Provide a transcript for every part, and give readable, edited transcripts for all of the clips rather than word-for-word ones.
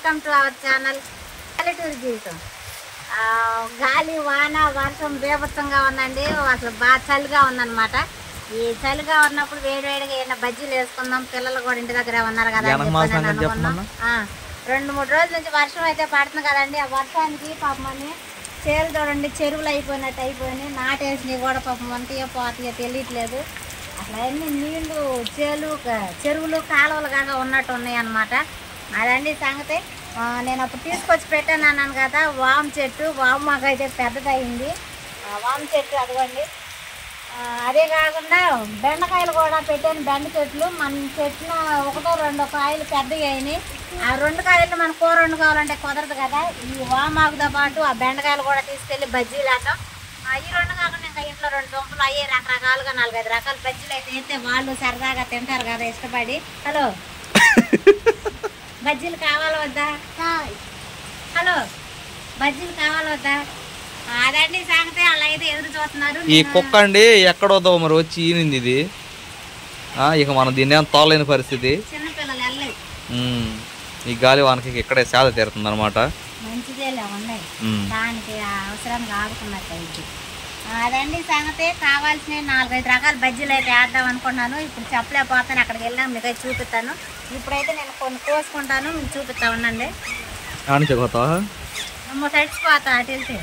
Welcome to our channel పల్లెటూరు జీవితం. గాలి వాన వర్షం బీభత్సంగా ఉందండి. అసలు బాగా చలిగా ఉందన్నమాట. ఈ చలిగా ఉన్నప్పుడు వేడివేడిగా ఏమైనా బజ్జీలు వేసుకుందాం. పిల్లలు కూడా ఇంటి దగ్గర ఉన్నారు కదా అని అనుకున్నాం. 2-3 రోజుల నుంచి వర్షం అయితే పడుతుంది కదండి. ఆ వర్షానికి పాపమని చేలు చూడండి చెరువులు అయిపోయినట్టు అయిపోయినాయి. నాటేసినవి కూడా పాపం వంతయో పోతాయో తెలియట్లేదు. అసలు అన్ని నీళ్లు చెరువులు కాలువలు కాగా ఉన్నట్టు ఉన్నాయి అన్నమాట. అదండి సంగతి. నేను అప్పుడు తీసుకొచ్చి పెట్టాను అన్నాను కదా, వాము చెట్టు. వాము మాకు అయితే పెద్దదయింది. వాము చెట్టు అదిగోండి. అదే కాకుండా బెండకాయలు కూడా పెట్టాను. బెండ చెట్లు మన చెట్ల 1-2 కాయలు పెద్దగా అయినాయి. ఆ 2 కాయలు మన కూర వండుకోవాలంటే కుదరదు కదా. ఈ వామాకుతో పాటు ఆ బెండకాయలు కూడా తీసుకెళ్ళి బజ్జీలు వేద్దాం. ఈ 2 కాకుండా ఇంకా ఇంట్లో 2 దుంపలు అయ్యే రకరకాలుగా 4-5 రకాల బజ్జీలు అయితే వాళ్ళు సరదాగా తింటారు కదా ఇష్టపడి. హలో బజ్జీలు కావాలా వద్దా? హలో బజ్జీలు కావాలా వద్దా? అదండి సంగతి. వాళ్ళు అయితే ఎదురు చూస్తున్నారు. ఈ కుక్క అండి ఎక్కడోదో మరి వచ్చి ఈనింది ఇది. ఇక మనం దీన్ని ఏం తోలేని పరిస్థితి. చిన్నపిల్లలు వెళ్ళలేదు. ఈ గాలి వానకి ఇక్కడే సేద తీరుతుంది అనమాట. మంచిదేలే ఉన్నాయి. దానికి అవసరానికి ఆడుకున్నట్టు అయితే. అదండి సంగతి. కావాల్సిన 4-5 రకాల బజ్జీలు అయితే వేద్దాం అనుకున్నాను. ఇప్పుడు చెప్పలేకపోతాను. అక్కడికి వెళ్ళాం మీకు అయితే చూపిస్తాను. ఇప్పుడైతే నేను కొన్ని కోసుకుంటాను, మీకు చూపిస్తా ఉండండి. చచ్చిపోతా అటు వెళ్తే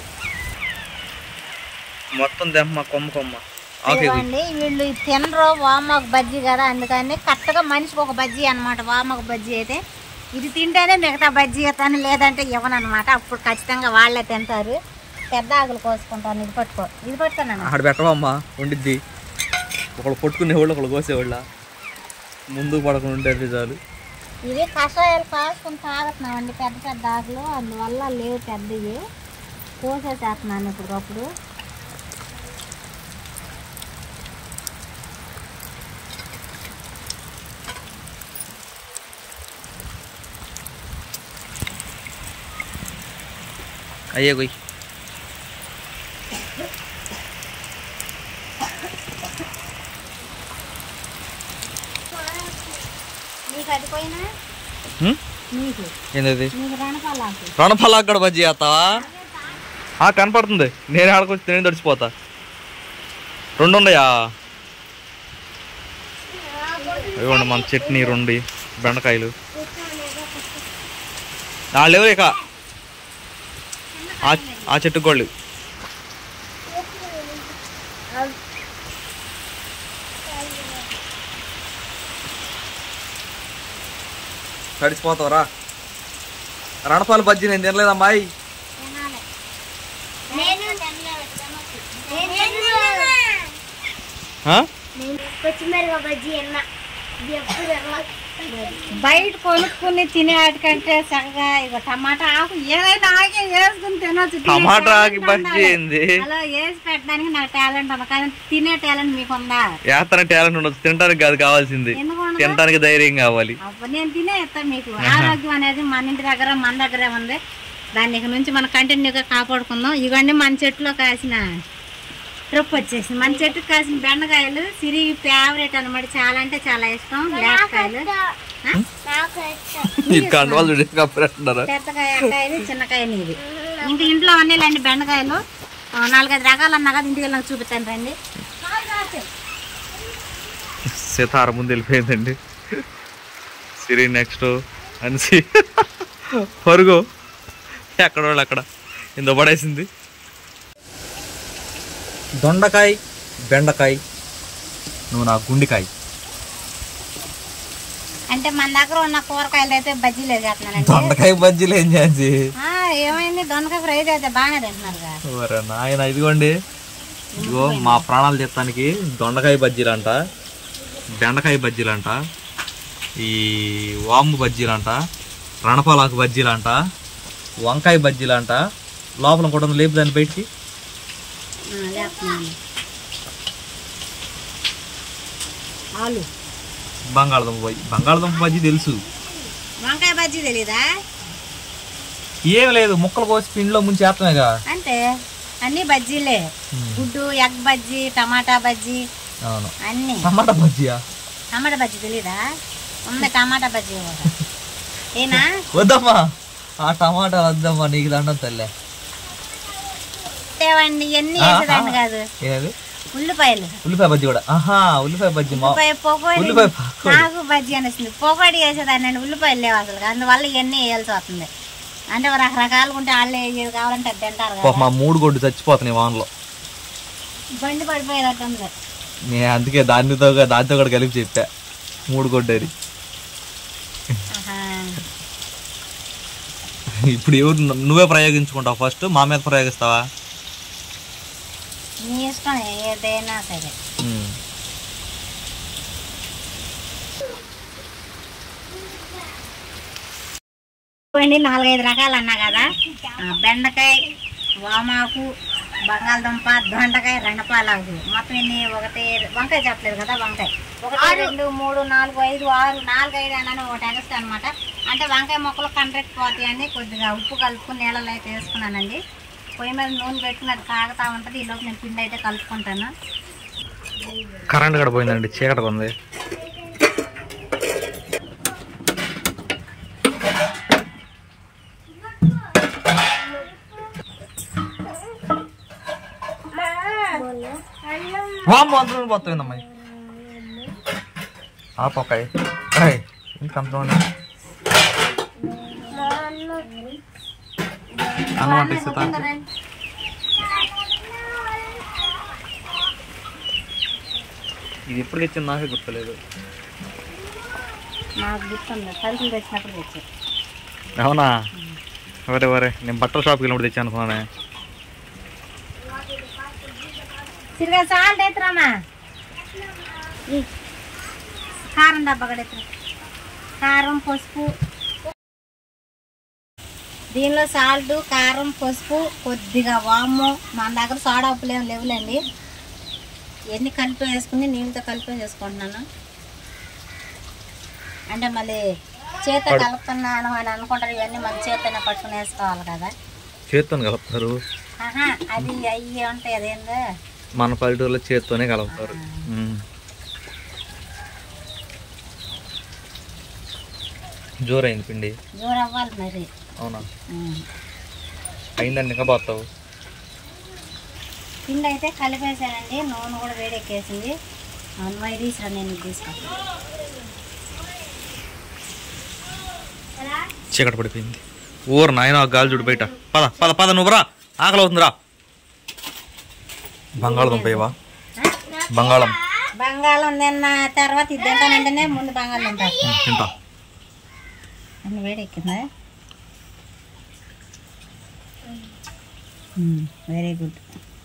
మొత్తం దెమ్మ కొమ్మ కొమ్మ. ఇవ్వండి వీళ్ళు తినరు వామాకు బజ్జీ కదా, అందుకని కరెక్ట్గా మనిషికి ఒక బజ్జీ అనమాట. వామాకు బజ్జీ అయితే ఇది తింటేనే మిగతా బజ్జీ అవుతాను, లేదంటే ఇవ్వనమాట. అప్పుడు ఖచ్చితంగా వాళ్ళే తింటారు. పెద్ద ఆకులు కోసుకుంటాను. ఇది పట్టుకోను. అక్కడ పెట్టవమ్మా ఉండిద్ది. ఒకళ్ళు కొట్టుకునేవాళ్ళు ఒకళ్ళు కోసేవాళ్ళ ముందుకు పడకుండా ఉంటే చాలు. ఇవి కషాయాలు కాసుకుని తాగుతున్నామండి. పెద్ద పెద్ద ఆకులు అందువల్ల లేవు పెద్దవి. కోసేసేస్తున్నాను ఇప్పటికప్పుడు. అయ్యే కొయ్యి. రణపాలకు కూడా బజ్జీ చేస్తావా? కనపడుతుంది. నేను ఆడకొచ్చి నేను తడిచిపోతా. 2 ఉన్నాయా? ఇవ్వండి మన చట్నీ 2 బెండకాయలు. లేవు ఇక ఆ చెట్టు గోళ్ళు. తడిచిపోతావురా. రణపాలు బజ్జీ నేను తినలేదమ్మాయి. బయట కొనుక్కుని తినే వాటికంటే చక్కగా ఇక టమాటా ఆకు ఏదైనా ఆకే వేసుకుని తినొచ్చు. టమాటా ఆకు బజ్జీ ఏంది? అలా వేసి పెట్టడానికి నాకు టాలెంట్ ఉంది, కానీ తినే టాలెంట్ మీకు ఉందా? వేస్తానే టాలెంట్ ఉండదు, తినడానికి కాదు కావాల్సింది. తినడానికి ధైర్యం కావాలి. నేను తినే ఇస్తాను మీకు. ఆరోగ్యం అనేది మన ఇంటి దగ్గర మన దగ్గరే ఉంది. దాన్ని ఇక నుంచి మనం కంటిన్యూగా కాపాడుకుందాం. ఇవన్నీ మన చెట్టులో కాసిన ట్రిప్ వచ్చేసింది. మన చెట్టుకు కాసిన బెండకాయలు సిరి ఫేవరెట్ అనమాట. చాలా అంటే చాలా ఇష్టం. లేకాయలు పెద్దకాయలు చిన్నకాయలు ఇవి. ఇంకా ఇంట్లో అన్నీలండి బెండకాయలు 4-5 రకాలు అన్నా కదా. ఇంటికి నాకు చూపిస్తాను రండి. సితార ముందు వెళ్ళిపోయిందండి. సిరి నెక్స్ట్ అన్సి పరుగు ఎక్కడ వాళ్ళు అక్కడ ఇంత పడేసింది. దొండకాయ బెండకాయ నువ్వు నా గుండికాయ. అంటే మన దగ్గర ఉన్న కూరగాయలు అయితే బజ్జీలు చేస్తున్నాను. దొండకాయ బజ్జీలు ఏం చేసి ఏమైంది? దొండకాయ ఫ్రై అయితే బాగానే తింటున్నారు నాయన. ఇదిగోండి, ఇదిగో మా ప్రాణాలు చెప్తానికి దొండకాయ బజ్జీలంట, బెండకాయ బజ్జీలంట, ఈ వాము బజ్జీలంట, రణపాలాకు బజ్జీలంట, వంకాయ బజ్జీలంట. లోపల కూడా లేపు దాన్ని బయటికి. బంగాళదుంప బజ్జీ తెలుసు. వంకాయ బజ్జీ తెలీదా? ఏం లేదు, ముక్కలు కోసి పిండిలో ముంచి చేస్తున్నాయిగా. అంటే అన్ని బజ్జీలే. గుడ్డు ఎగ్ బజ్జీ, టమాటా బజ్జీ, అన్ని. టమాటా బజ్జీయా? టమాటా బజ్జీ తెలీదా? ఉంది టమాటా బజ్జీ కూడా. ఏనా వద్దమ్మా ఆ టమాటా వద్దమ్మా నీకు దండం తల్లే ఏవండి ఎన్ని వేసేదాన్ని కాదు ఏది ఉల్లిపాయ బజ్జి కూడా ఉల్లిపాయ బజ్జి ఉల్లిపాయ నాకు బజ్జి అనిస్తుంది పొగడి వేసేదాన్ని అండి ఉల్లిపాయలు లేవు అసలు అందువల్ల ఇవన్నీ వేయాల్సి వస్తుంది అంటే రకరకాలుగా ఉంటే వాళ్ళు ఏది కావాలంటే అది తింటారు కదా మా 3 గొడ్డు చచ్చిపోతున్నాయి వానలో బండి పడిపోయేదట్టు ఉంది నేను అందుకే దాంతో కూడా కలిపి చెప్పా 3 గొడ్డు అది ఇప్పుడు ఎవరు నువ్వే ప్రయోగించుకుంటావు ఫస్ట్ మా మీద ప్రయోగిస్తావా నీ ఇష్టం ఏదైనా సరే పోయింది 4-5 రకాలు అన్నా కదా బెండకాయ వామాకు బంగాళదుంప దొండకాయ రెండపాలాకు మొత్తం ఎన్ని ఒకటి వంకాయ చెప్పలేదు కదా వంకాయ 1 2 3 4 5 6 4-5 అన్నాను ఒకటి ఎగస్ట్ అనమాట అంటే వంకాయ మొక్కలు కండ్రెక్ట్ పోతాయండి కొద్దిగా ఉప్పు కలుపుకుని నీళ్ళలో అయితే వేసుకున్నానండి పొయ్యి మీద నూనె పెట్టుకుని అది కాగుతా ఉంటుంది ఈలోపు నేను పిండి అయితే కలుపుకుంటాను కరెంట్ కూడా పోయిందండి చీకటి ఉంది పోతుందమ్మా ఆపకాయ ఇంకంత అన్నం ఇస్తా ఇది ఎప్పుడు తెచ్చింది నాకే గుర్తులేదు నాకు గుర్తుంది కలిసి తెచ్చినప్పుడు తెచ్చాను అవునా వరే నేను బట్టల షాప్కి వెళ్ళినప్పుడు తెచ్చాను అనుకున్నానే తిరిగా సాల్ట్ ఎత్తురామా కారం డబ్బా కూడా ఎత్తు కారం పసుపు దీనిలో సాల్ట్ కారం పసుపు కొద్దిగా వాము మన దగ్గర సోడా ఉప్పులు ఏమి లేవులేండి ఇవన్నీ కలిపి వేసుకుని నీళ్ళతో కలిపి చేసుకుంటున్నాను అంటే మళ్ళీ చేత కలుపుతున్నాను అని అనుకుంటారు ఇవన్నీ మన చేతనే పట్టుకుని వేసుకోవాలి కదా చేత్తోనే కలుపుతారు అది అయ్యి ఉంటాయి అదేందో మన పల్లెటూరులో చేత్తోనే కలుపుతారు జోరైంది పిండి జోరు అవ్వాలి మరి అవునా అయిందండి ఇంకా పోతావు పిండి అయితే కలిపేసానండి నూనె కూడా వేడెక్కేసింది అన్వయ తీసిరా నేను తీసుకుంటాను చీకటి పడిపోయింది ఊరు నాయన గాలి చూడు బయట పద పద పద నువ్వు రా ఆకలి అవుతుందిరా బంగాళదుంప ఇవా బంగాళం తిన్న తర్వాత ఇది తింటానంటేనే ముందు బంగాళం తింటా అన్ని వేడెక్కిందా వెరీ గుడ్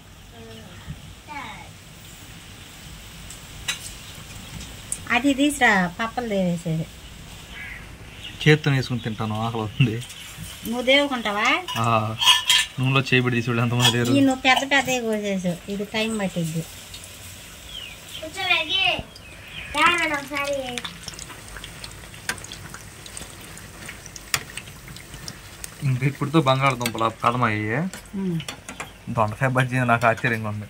అది తీసిరా పప్పలు దేవేసేది చేత్తో వేసుకుని తింటాను ఆకలి అవుతుంది నువ్వు దేవుకుంటావా నూనెలో చేయబడి తీసి ఎంతమంది లేరు నువ్వు పెద్ద పెద్దగా కోసేసావు ఇది టైం పట్టిద్ది ఇంక ఇప్పుడుతో బంగాళదుంపల కథమయ్యే దొండకాయ బజ్జీ నాకు ఆశ్చర్యంగా ఉంది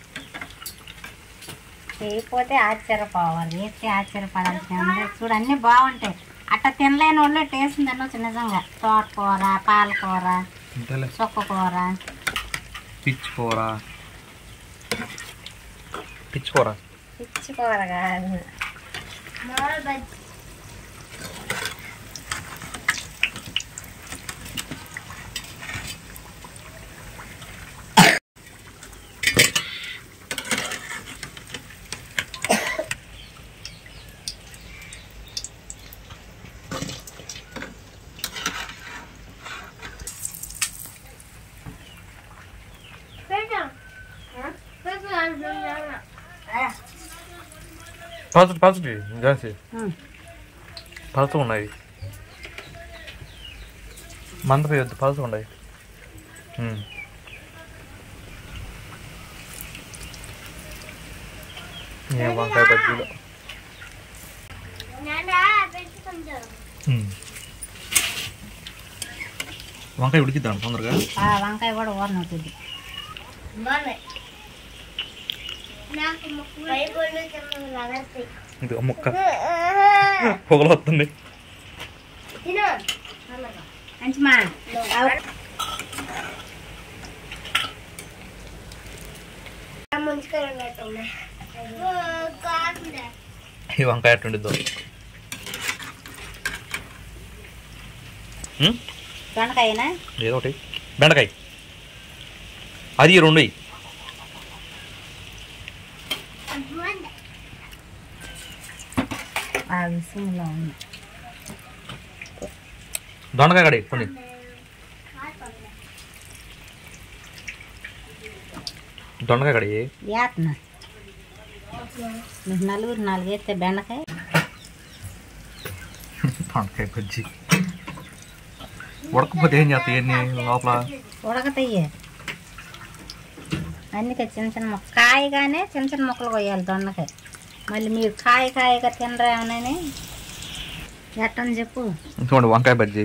చేయకపోతే ఆశ్చర్యపోవాలి వేస్తే ఆశ్చర్యపడాల్సి ఉంది చూడు అన్నీ బాగుంటాయి అట్లా తినలేని వాళ్ళు టేస్ట్ తినొచ్చు నిజంగా తోటకూర పాలకూర చుక్కకూర పిచ్చికూర పిచ్చికూర కాదు పలచటి జాన్సీ పలచ ఉన్నాయి మందపోయొద్దు పలచ ఉన్నాయి వంకాయ బజ్జీలు వంకాయ ఉడికిద్దాం తొందరగా వంకాయ కూడా ఊరనవుతుంది ఇది ముక్క పొగలు వస్తుంది మంచిమా ఈ వంకాయ ఎట్టుండిద్దో. దొండకాయనా ఏదో ఒకటి బెండకాయ అది 2 దొండకాయ కడి కొన్ని దొండకాయ కడి వేస్తున్నా మీకు 4 వేస్తే బెండకాయ దొండకాయ బజ్జి ఉడకపోతే ఏం చేస్తాయి ఎన్ని లోపల ఉడకతాయి అందుకే చిన్న చిన్న ముక్క కాయగానే చిన్న చిన్న ముక్కలు కొయ్యాలి దొండకాయ. మళ్ళీ మీరు కాయగా తినరా ఏమని ఎట్టని చెప్పు. చూడండి వంకాయ బజ్జి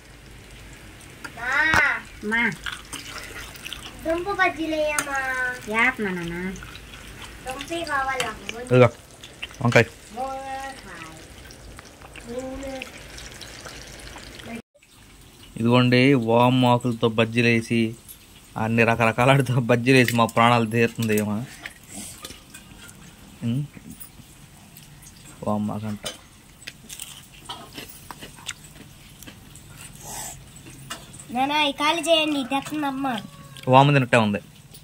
మా దుంప బజ్జీలు వేస్తున్నానా వంకాయ ఇదిగోండి వామ్ ఆకులతో బజ్జీలు వేసి అన్ని రకరకాలతో బజ్జీలు వేసి మా ప్రాణాలు తీరుతుంది ఏమో. వామ్ ఆకంట ఖాళీ చేయండి తెస్తుందమ్మా. వాము తినట్టే ఉంది.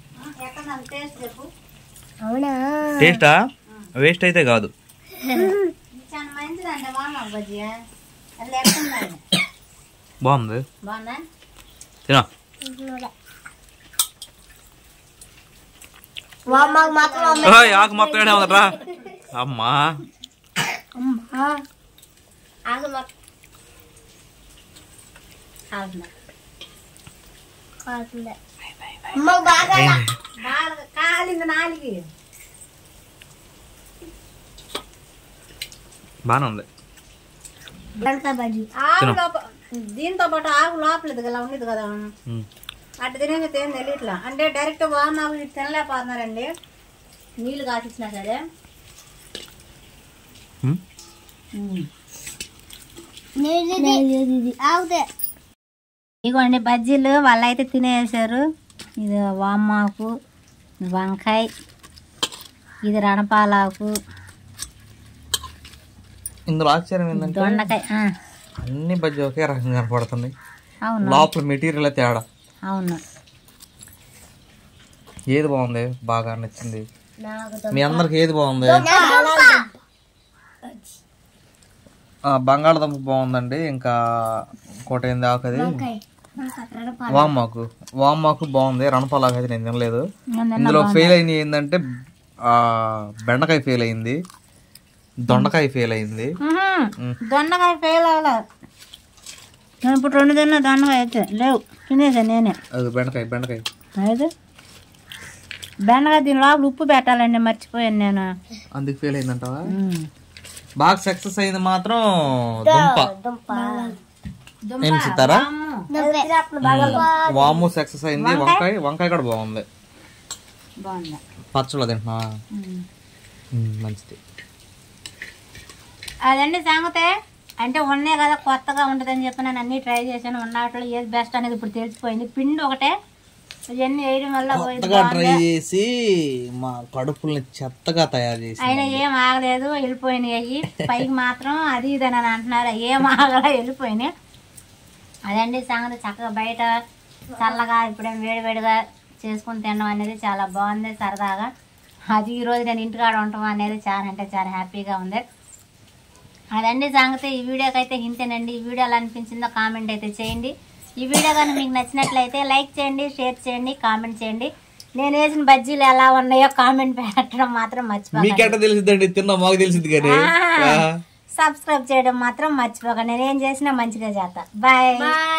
అవునా టేస్టా వేస్ట్ అయితే కాదు. మంచిదండి వామ బజ్జీ బాగుంది బాగుందా తినా. ఆకు మొత్తం ఉందట్రా అమ్మా. కాలింది నాలుగు బాగానే ఉంది. దీంతో పాటు ఆకు లోపలేదు కదా ఉండేది కదా అటు తినేసి ఏం తెలియట్లా. అంటే డైరెక్ట్ వామ్ ఆకు తినలేకపోతున్నారండి నీళ్ళు కాసిచ్చినా సరే. ఇగోండి బజ్జీలు వాళ్ళైతే తినేసారు. ఇది వామాకు, వంకాయ, ఇది రణపాలాకు, ఇందులో ఆశ్చర్యం ఏంటంటే దొండకాయ. అన్ని బజ్జీ ఒకే రకంగా కనపడుతుంది. అవును లోపల మెటీరియల్ తేడా. అవును ఏది బాగుంది బాగా నచ్చింది మీ అందరికి? ఏది బాగుంది? బంగాళదుంప బాగుందండి. ఇంకా ఇంకోటి ఏంది ఆకది వామాకు బాగుంది. రణపాలాకు అయితే నేను తినలేదు. ఇందులో ఫెయిల్ అయింది ఏంటంటే బెండకాయ ఫెయిల్ అయింది, దొండకాయ ఫెయిల్ అయింది. దొండకాయ ఫెయిల్ అవ్వలేదు. నేను ఇప్పుడు 2 తిన్నా దొండకాయ అయితే లేవు తినేసా నేనే. అది బెండకాయ అయితే బెండకాయ దీని లోపల ఉప్పు పెట్టాలండి మర్చిపోయాను నేను. అందుకు ఫెయిల్ అయిందంటావా? బాగా సక్సెస్ అయింది మాత్రం దుంప. ఏం చెప్తారా? వాము సక్సెస్ అయింది. వంకాయ కూడా బాగుంది. పచ్చళ్ళు తింటున్నా మంచిది. అదండి సంగతే. అంటే ఉన్నాయి కదా కొత్తగా ఉంటుందని చెప్పి నేను అన్ని ట్రై చేశాను. ఉన్నట్లో ఏది బెస్ట్ అనేది ఇప్పుడు తెలిసిపోయింది. పిండి ఒకటే ఇవన్నీ వేయడం వల్ల ట్రై చేసి మా కడుపుల్ని చెత్తగా తయారు చేసి అయినా ఏం ఆగలేదు, వెళ్ళిపోయినాయి. పైకి మాత్రం అది ఇది అని అంటున్నారు, ఏం ఆగలా వెళ్ళిపోయినాయి. అదండి సంగతి. చక్కగా బయట చల్లగా ఇప్పుడేం వేడివేడిగా చేసుకుని తినడం అనేది చాలా బాగుంది, సరదాగా. అది ఈరోజు నేను ఇంటికాడ ఉండటం అనేది చాలా అంటే చాలా హ్యాపీగా ఉంది. అదండి సంగతి. ఈ వీడియోకి అయితే ఇంతేనండి. ఈ వీడియో ఎలా అనిపించిందో కామెంట్ అయితే చేయండి. ఈ వీడియో కానీ మీకు నచ్చినట్లయితే లైక్ చేయండి, షేర్ చేయండి, కామెంట్ చేయండి. నేను వేసిన బజ్జీలు ఎలా ఉన్నాయో కామెంట్ పెట్టడం మాత్రం మర్చిపోకండి. సబ్స్క్రైబ్ చేయడం మాత్రం మర్చిపోకండి. నేను ఏం చేసినా మంచిగా చేస్తా. బాయ్.